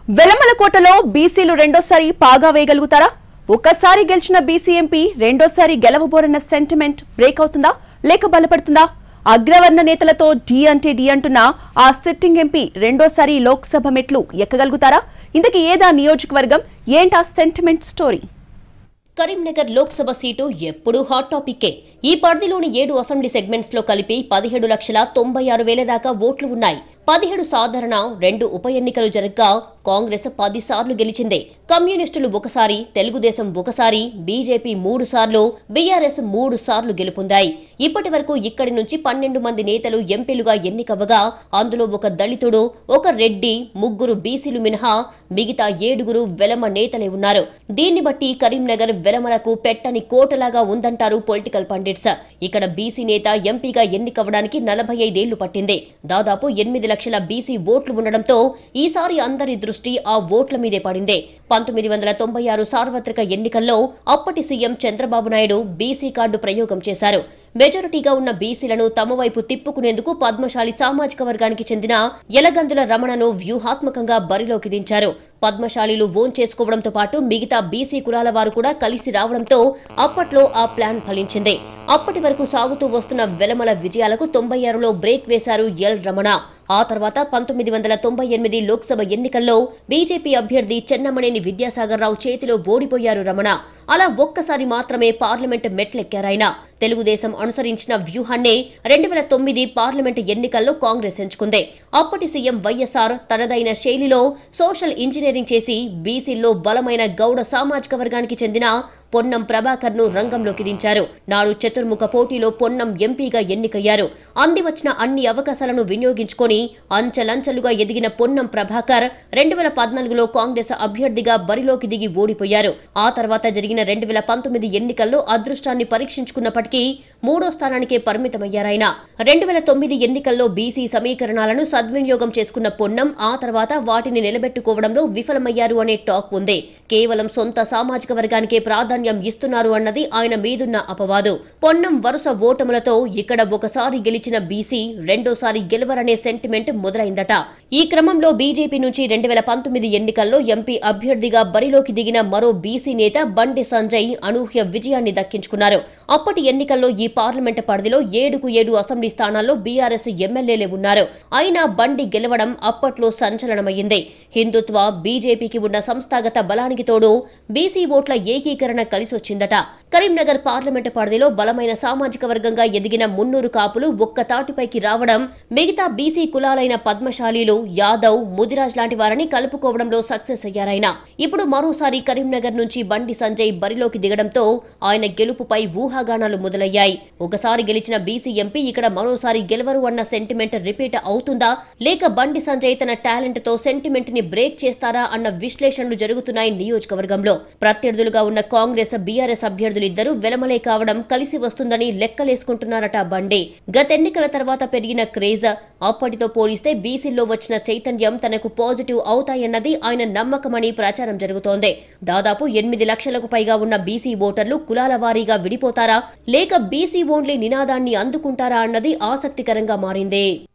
వెలమలకోటలో బీసీలు రెండోసారి పాగా వేయగలుగుతారా? ఒక్కసారి గెలిచిన బీసీ ఎంపీ రెండోసారి గెలవబోరన్న సెంటిమెంట్ బ్రేక్ అవుతుందా లేక బలపడుతుందా? అగ్రవర్ణ నేతలతో డి అంటే డి అంటున్న ఆ సిట్టింగ్ ఎంపీ రెండోసారి లోక్సభ మెట్లు ఎక్కగలుగుతారా? ఇంతకీ ఏదా నియోజకవర్గం, ఏంటా sentiment story? Karimnagar Lok Sabha seat ఎప్పుడూ హాట్ టాపిక్కే. ఈ పరిధిలోని 7 అసెంబ్లీ సెగ్మెంట్స్ లో కలిపి 17,96,000 దాకా ఓట్లు ఉన్నాయి. 17 సాధారణ, 2 ఉప ఎన్నికలు జరగ్గా కాంగ్రెస్ 10 సార్లు గెలిచింది. కమ్యూనిస్టులు ఒకసారి, తెలుగుదేశం ఒకసారి, బీజేపీ 3 సార్లు, బీఆర్ఎస్ 3 సార్లు గెలుపొందాయి. ఇప్పటి వరకు ఇక్కడి నుంచి 12 మంది నేతలు ఎంపీలుగా ఎన్నికవ్వగా అందులో ఒక దళితుడు, ఒక రెడ్డి, 3 బీసీలు మినహా మిగతా 7 వెలమ నేతలే ఉన్నారు. దీన్ని బట్టి కరీంనగర్ వెలమలకు పెట్టని కోటలాగా ఉందంటారు పొలిటికల్ పండిట్స్. ఇక్కడ బీసీ నేత ఎంపీగా ఎన్నికవ్వడానికి 45 ఏళ్లు పట్టింది. దాదాపు 8 లక్షల బీసీ ఓట్లు ఉండడంతో ఈసారి అందరి దృష్టి ఆ ఓట్ల మీదే పడింది. 1996 సార్వత్రిక ఎన్నికల్లో అప్పటి CM Chandrababu Naidu BC card ప్రయోగం చేశారు. మెజారిటీగా ఉన్న బీసీలను తమ వైపు తిప్పుకునేందుకు పద్మశాలి సామాజిక వర్గానికి చెందిన యలగందుల రమణను వ్యూహాత్మకంగా బరిలోకి దించారు. పద్మశాలీలు ఓన్ చేసుకోవడంతో పాటు మిగతా బీసీ కులాల వారు కూడా కలిసి రావడంతో అప్పట్లో ఆ ప్లాన్ ఫలించింది. అప్పటి వరకు సాగుతూ వస్తున్న వెలమల విజయాలకు 96లో బ్రేక్ వేశారు ఎల్ రమణ. ఆ తర్వాత 1998 లోక్సభ ఎన్నికల్లో బీజేపీ అభ్యర్థి చెన్నమనేని విద్యాసాగర్ రావు చేతిలో ఓడిపోయారు రమణ. అలా ఒక్కసారి మాత్రమే పార్లమెంట్ మెట్లెక్కారాయన. తెలుగుదేశం అనుసరించిన వ్యూహాన్నే 2009 పార్లమెంట్ ఎన్నికల్లో కాంగ్రెస్ ఎంచుకుంది. అప్పటి సీఎం వైఎస్ఆర్ తనదైన శైలిలో సోషల్ ఇంజనీరింగ్ చేసి బీసీల్లో బలమైన గౌడ సామాజిక వర్గానికి చెందిన పొన్నం ప్రభాకర్ ను రంగంలోకి దించారు. నాడు చతుర్ముఖ పోటీలో పొన్నం ఎంపీగా ఎన్నికయ్యారు. అందివచ్చిన అన్ని అవకాశాలను వినియోగించుకొని అంచెలంచెలుగా ఎదిగిన పొన్నం ప్రభాకర్ 2014లో కాంగ్రెస్ అభ్యర్థిగా బరిలోకి దిగి ఓడిపోయారు. ఆ తర్వాత జరిగిన 2019 ఎన్నికల్లో అదృష్టాన్ని పరీక్షించుకున్నప్పటికీ 3వ స్థానానికే పరిమితమయ్యారాయన. 2009 ఎన్నికల్లో బీసీ సమీకరణాలను సద్వినియోగం చేసుకున్న పొన్నం ఆ తర్వాత వాటిని నిలబెట్టుకోవడంలో విఫలమయ్యారు అనే టాక్ ఉంది. కేవలం సొంత సామాజిక వర్గానికే ప్రాధాన్యం ఇస్తున్నారు అన్నది ఆయన మీదున్న అపవాదు. పొన్నం వరుస ఓటములతో ఇక్కడ ఒకసారి గెలిచిన బీసీ రెండోసారి గెలవరనే సెంటిమెంట్ మొదలైందట. ఈ క్రమంలో బీజేపీ నుంచి 2019 ఎన్నికల్లో ఎంపీ అభ్యర్థిగా బరిలోకి దిగిన మరో బీసీ నేత బండి సంజయ్ అనూహ్య విజయాన్ని దక్కించుకున్నారు. అప్పటి ఎన్నికల్లో ఈ పార్లమెంట్ పరిధిలో 7 అసెంబ్లీ స్థానాల్లో బీఆర్ఎస్ ఎమ్మెల్యేలే ఉన్నారు. అయినా బండి గెలవడం అప్పట్లో సంచలనమయ్యింది. హిందుత్వ, బీజేపీకి ఉన్న సంస్థాగత బలానికి తోడు బీసీ ఓట్ల ఏకీకరణ కలిసొచ్చిందట. కరీంనగర్ పార్లమెంటు పరిధిలో బలమైన సామాజిక వర్గంగా ఎదిగిన మున్నూరు కాపులు ఒక్క తాటిపైకి రావడం, మిగతా బీసీ కులాలైన పద్మశాలీలు, యాదవ్, ముదిరాజ్ లాంటి వారిని కలుపుకోవడంలో సక్సెస్ అయ్యారాయన. ఇప్పుడు మరోసారి కరీంనగర్ నుంచి బండి సంజయ్ బరిలోకి దిగడంతో ఆయన గెలుపుపై ఊహాగానాలు మొదలయ్యాయి. ఒకసారి గెలిచిన బీసీ ఎంపీ ఇక్కడ మరోసారి గెలవరు అన్న సెంటిమెంట్ రిపీట్ అవుతుందా లేక బండి సంజయ్ తన టాలెంట్ తో సెంటిమెంట్ ని బ్రేక్ చేస్తారా అన్న విశ్లేషణలు జరుగుతున్నాయి నియోజకవర్గంలో. ప్రత్యర్థులుగా ఉన్న కాంగ్రెస్, బీఆర్ఎస్ అభ్యర్థులిద్దరూ వెలమలే కావడం కలిసి వస్తుందని లెక్కలేసుకుంటున్నారట బండి. గతెన్నికల తర్వాత పెరిగిన క్రేజ్, అప్పటితో పోలిస్తే బీసీల్లో వచ్చిన చైతన్యం తనకు పాజిటివ్ అవుతాయన్నది ఆయన నమ్మకమని ప్రచారం జరుగుతోంది. దాదాపు 8 లక్షలకు పైగా ఉన్న బీసీ ఓటర్లు కులాల వారీగా విడిపోతారా లేక బీసీ ఓన్లీ నినాదాన్ని అందుకుంటారా అన్నది ఆసక్తికరంగా మారింది.